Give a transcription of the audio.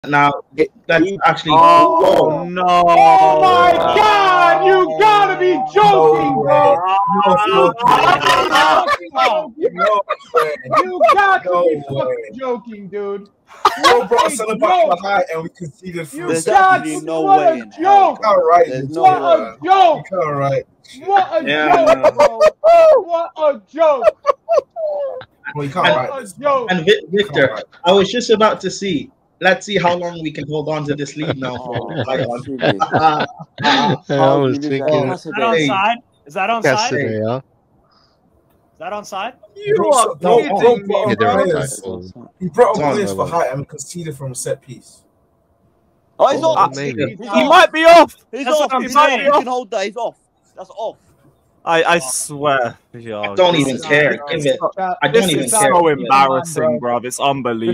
Now, that's actually. Oh no! Oh my God! You gotta be joking, bro! You got to be fucking joking, dude. Bro brought us center back for height and we conceded from There's actually no way in hell. What a joke! What a joke, bro! What a joke! Well, you can't write this. And Victor, I was just about to see. Let's see how long we can hold on to this lead now. I was thinking. Is that onside? Is that onside? Is that onside? You are kidding me. He brought up players for height and we conceded from a set piece. Oh, he's off. He might be off. He's off. He might be off. You can hold that. He's off. That's off. I swear. I don't even care. Give it. I don't even care. It's so embarrassing, bro. It's unbelievable.